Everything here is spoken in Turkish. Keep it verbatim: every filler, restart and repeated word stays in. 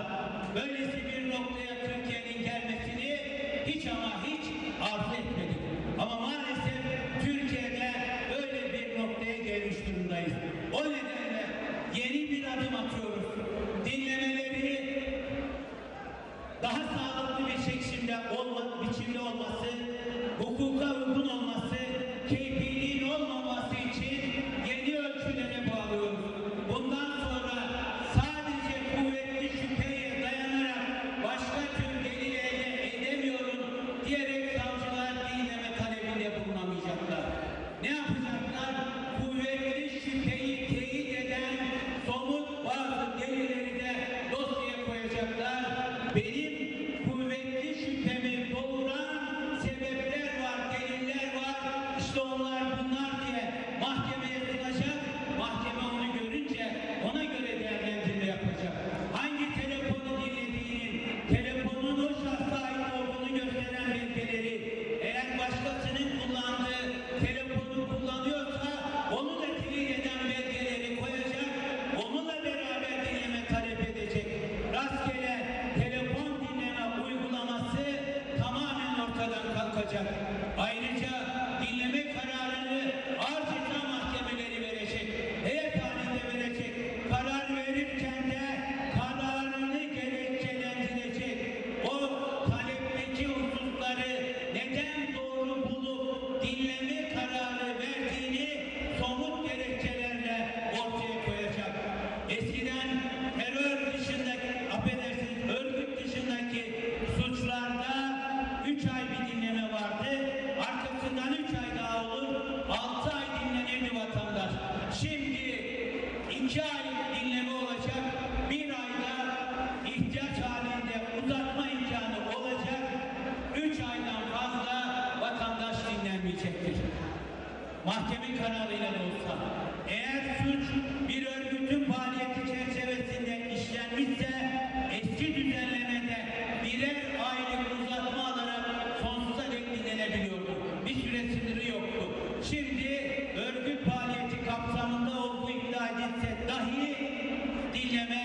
böylesi bir noktaya Türkiye'nin gelmesini hiç ama hiç arzu etmedik. Ama maalesef Türkiye'de böyle bir noktaya gelmiş durumdayız. O nedenle yeni bir adım atıyoruz. Dinlemeleri daha sağlıklı bir şekilde olma, biçimde olması, hukuka uygun olması, keyfiliğin olmaması için yeni ölçülere bağlıyoruz. Bundan sonra sadece kuvvetli şüpheye dayanarak başka tür delil elde edemiyorum diyerek savcılar dinleme talebinde bulunamayacaklar. Ne yapacaklar? Kuvvetli şüpheyi teyit eden somut bazı delilleri de dosyaya koyacaklar. Benim kuvvetli şüphemi doğuran sebepler var, deliller var. İşte onlar bunlar diye mahkemeye sunacak. Mahkeme onu görünce ona göre değerlendirme yapacak. Hangi telefonu dinlediğinin, telefonun o şahsa ait olduğunu gösteren belgeleri, eğer başkasının kullandığı telefonu kullanıyorsa onu da teyit eden belgeleri koyacak. Onunla beraber dinleme talep edecek. Rastgele telefon dinleme uygulaması tamamen ortadan kalkacak. Ayrıca dinleme kararını ağır ceza mahkemeleri verecek. Heyet halinde verecek. Karar verirken de kararını gerekçelendirecek. O talepteki hususları neden doğru bulup dinleme kararı verdiğini somut gerekçelerle ortaya koyacak. Eskiden terör dışındaki, affedersiniz, örgüt dışındaki suçlarda üç ay bir dinleme vardı. Arkasından üç ay daha olur. Altı ay dinlenirdi vatandaş. Şimdi iki ay dinleme olacak. Bir ayda ihtiyaç halinde uzatma imkanı olacak. Üç aydan fazla vatandaş dinlenmeyecektir. Mahkeme kararıyla da olsa. Eğer suç bir örgütün faaliyeti çerçevesinde işlenmişse eski düzenlemede birer aylık uzatma alarak sonsuza dek dinlenebiliyordu. Bir süre sınırı yoktu. Şimdi örgüt faaliyeti kapsamında olduğu iddia edilse dahi dinleme